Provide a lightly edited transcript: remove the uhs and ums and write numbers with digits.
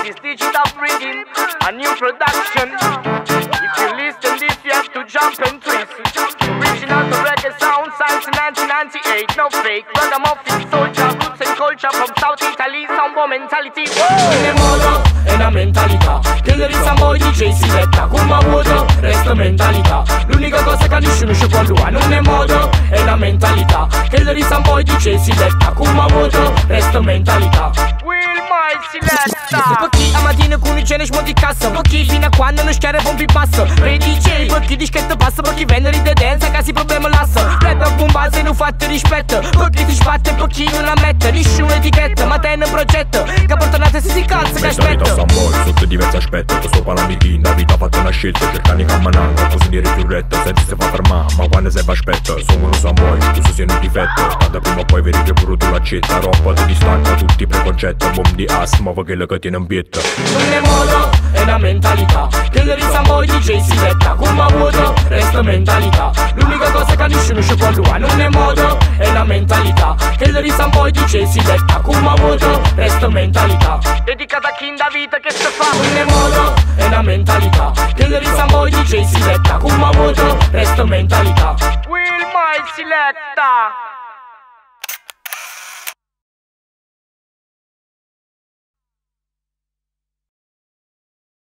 This digital bringing a new production. If you listen this, you have to jump and twist. Original to reggae sound, since 1998. No fake, ragamuffin soldier, roots and culture from South Italy. Sambo mentality. Non è modo, è una mentalità. Che le risambo DJ si letta. Come vuoto, resta mentalità. L'unica cosa che nessuno ci può lui. Non è modo, è una mentalità. Che le risambo DJ si letta. Come vuoto, resta mentalità. Will my selecta. Pochi a mattina con i cene smonti cassa. Pochi fino a quando non schiare pompi passa. Per i DJ, pochi dischetto passa. Pochi venere di danza, casi problema lassa. Rapper bomba se non fate rispetto. Pochi ti sbatte, pochi non ammette. Nessuna etichetta, ma te è un progetto. Che portate se si calza, che aspetta. Mentalità Samboy, sotto diversi aspetti. Sto parlando di la vita ha fatto una scelta. Cercando di camminare, così dire più retta. Senti se fa fermare, ma quando se va aspetta. Sono uno Samboy, tu sei un difetto. Quando prima o poi vedi che pure tu l'accetta. Roba ti distacca tutti i preconcetti. Bomb di asma, ma quello che tiene in pietta. Non è modo, è una mentalità. Che le risambo DJ si letta. Come vuoto, resta mentalità. L'unica cosa che nessuno ci può lui. Non è modo, è una mentalità. Che le risambo DJ si letta. Come vuoto, resta mentalità. Dedicata a chi in da vita che se fa. Non è modo, è una mentalità. Che le risambo DJ si letta. Come vuoto, resta mentalità. Will my selecta.